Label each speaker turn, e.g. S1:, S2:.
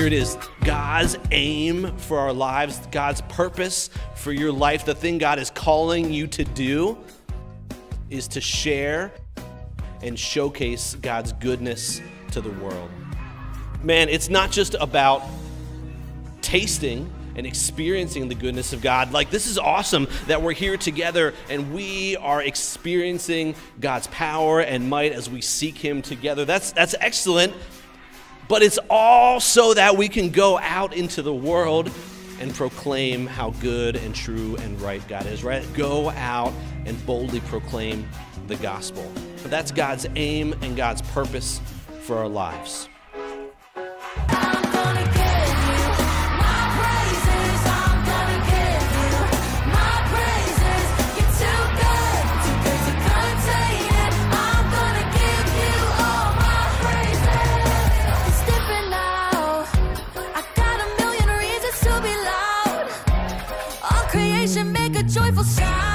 S1: Here it is, God's aim for our lives, God's purpose for your life, the thing God is calling you to do is to share and showcase God's goodness to the world. Man, it's not just about tasting and experiencing the goodness of God. Like, this is awesome that we're here together and we are experiencing God's power and might as we seek Him together. That's excellent, but it's all so that we can go out into the world and proclaim how good and true and right God is, right? Go out and boldly proclaim the gospel. But that's God's aim and God's purpose for our lives.
S2: Make a joyful sound.